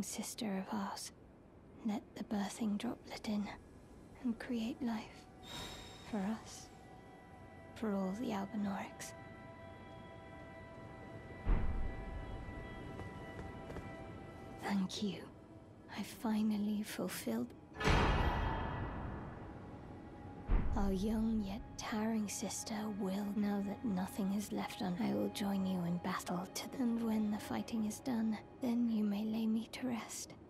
towering sister of ours, let the birthing droplet in and create life. For us. For all the Albinorics. Thank you. I finally fulfilled... Our young yet towering sister will, now that nothing is left on. I will join you in battle and when the fighting is done, then you may lay me to rest.